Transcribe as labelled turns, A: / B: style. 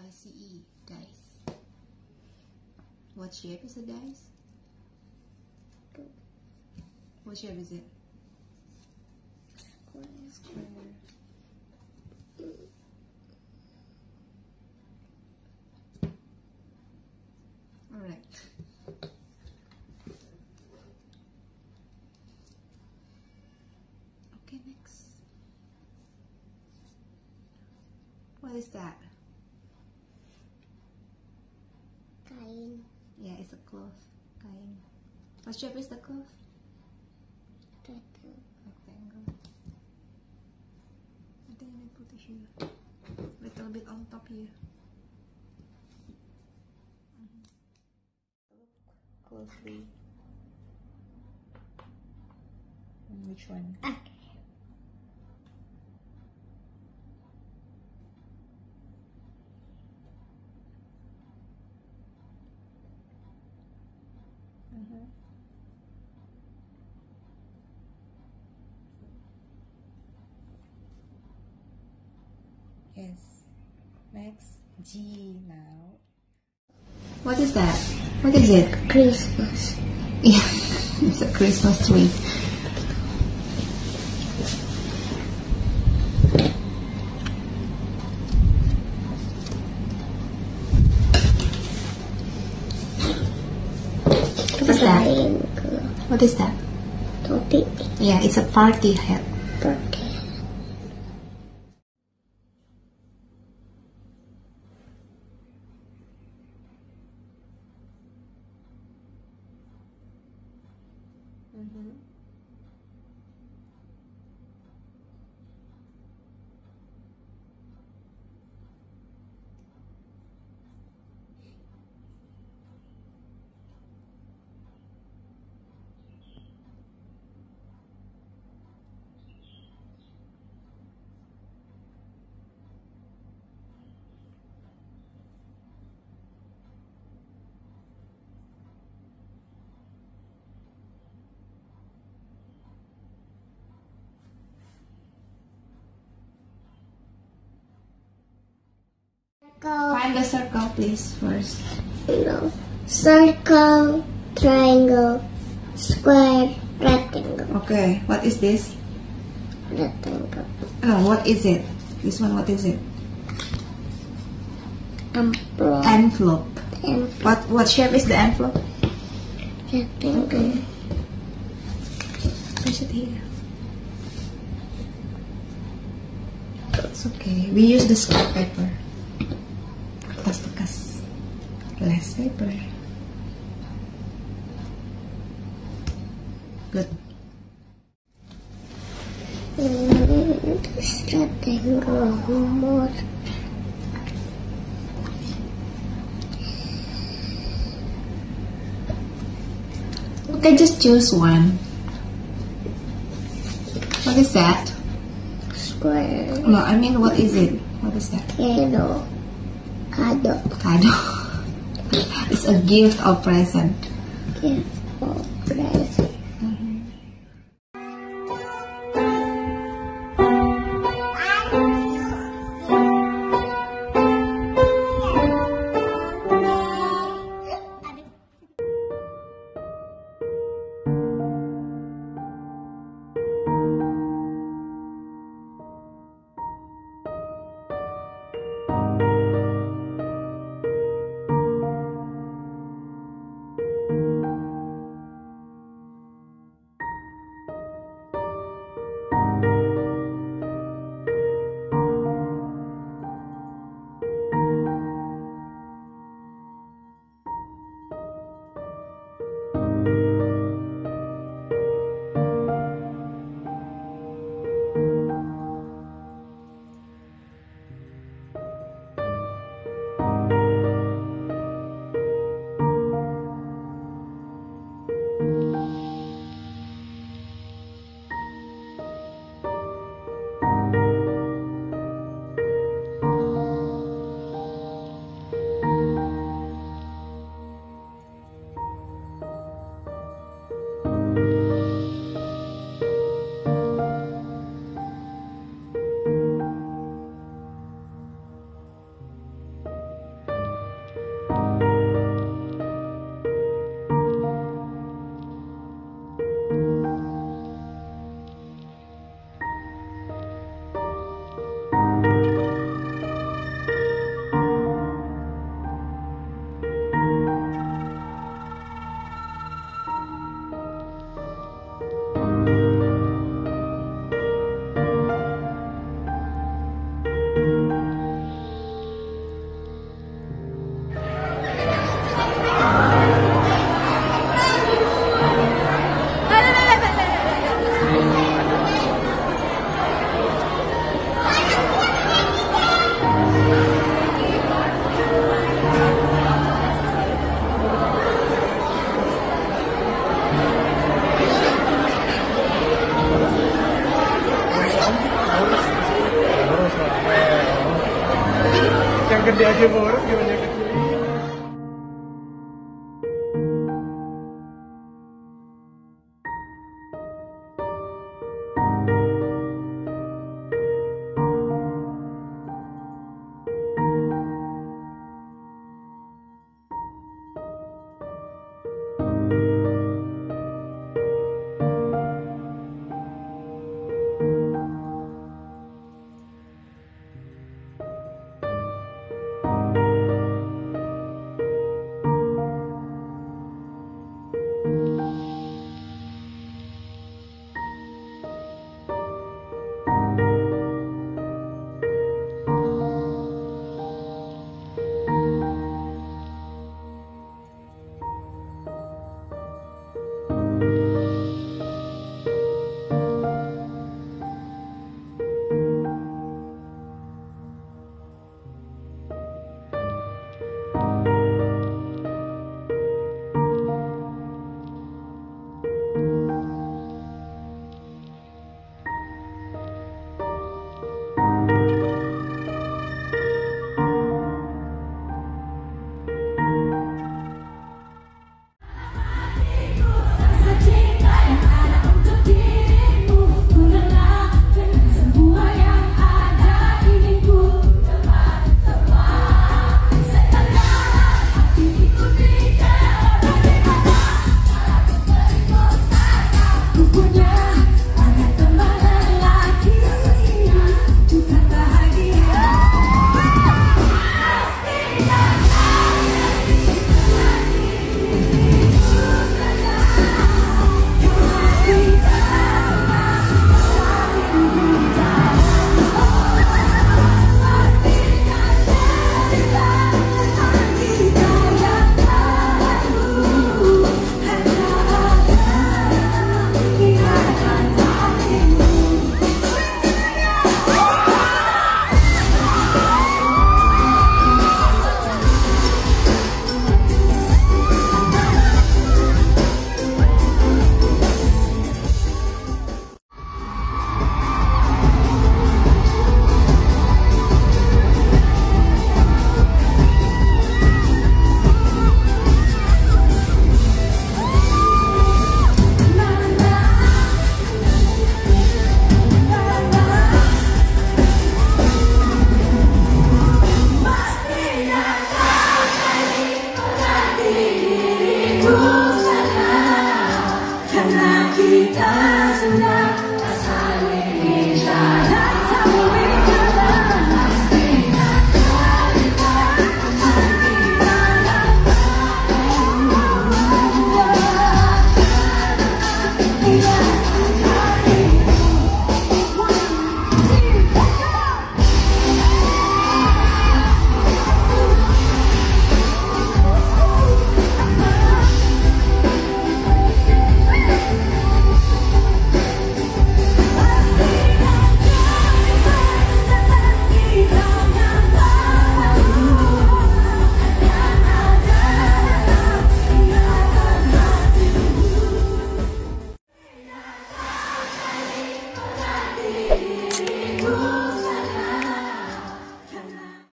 A: DICE, dice. What shape is a dice? What shape is it? Square. Alright. Okay, next. What is that?
B: Kain.
A: Yeah, it's a cloth. Kain. What shape is the cloth? Rectangle. I think I put it here. Little bit on top here. Look closely. Which one?
B: Okay.
A: Yes. Next, G now. What is that? What is it?
B: Christmas.
A: Yeah, it's a Christmas tree. What is that? What is that?
B: Topi.
A: Yeah, it's a party hat.
B: Okay.
A: Find the circle, please, first.
B: No. Circle, triangle, square, rectangle.
A: Okay, what is this?
B: Rectangle.
A: No, what is it? This one, what is it?
B: Envelope.
A: Envelope.
B: Envelope.
A: What shape is the envelope?
B: Rectangle.
A: Place it here. It's okay. We use the scrap paper. Kertas bekas. Glass paper. Good.
B: This rectangle more.
A: Okay, just choose one. What is that?
B: Square.
A: No, I mean, what is it? What is that?
B: Kado. Kado.
A: Kado. It's a gift or present.
B: Gift or present.
C: Yang gede aja boros gimana?